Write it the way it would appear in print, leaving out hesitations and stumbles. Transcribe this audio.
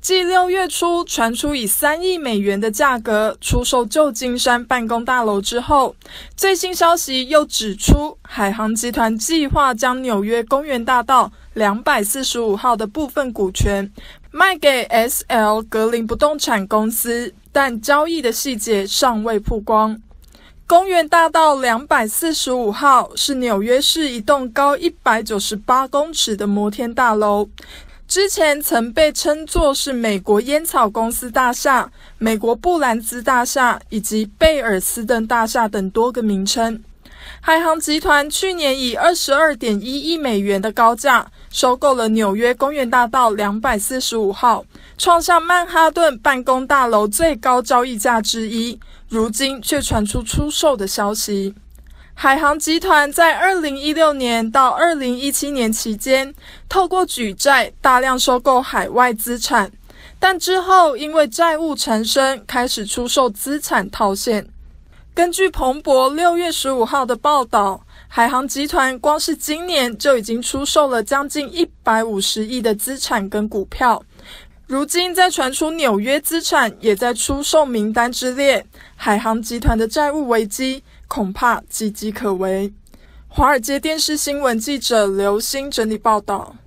继6月初传出以3亿美元的价格出售旧金山办公大楼之后，最新消息又指出，海航集团计划将纽约公园大道245号的部分股权卖给 SL 格林不动产公司，但交易的细节尚未曝光。公园大道245号是纽约市一栋高198公尺的摩天大楼，之前曾被称作是美国烟草公司大厦、美国布兰兹大厦以及贝尔斯登大厦等多个名称。海航集团去年以 22.1 亿美元的高价收购了纽约公园大道245号，创下曼哈顿办公大楼最高交易价之一，如今却传出出售的消息。海航集团在2016年到2017年期间，透过举债大量收购海外资产，但之后因为债务缠身，开始出售资产套现。根据彭博6月15号的报道，海航集团光是今年就已经出售了将近150亿的资产跟股票，如今再传出纽约资产也在出售名单之列，海航集团的债务危机恐怕岌岌可危。华尔街电视新闻记者刘星整理报道。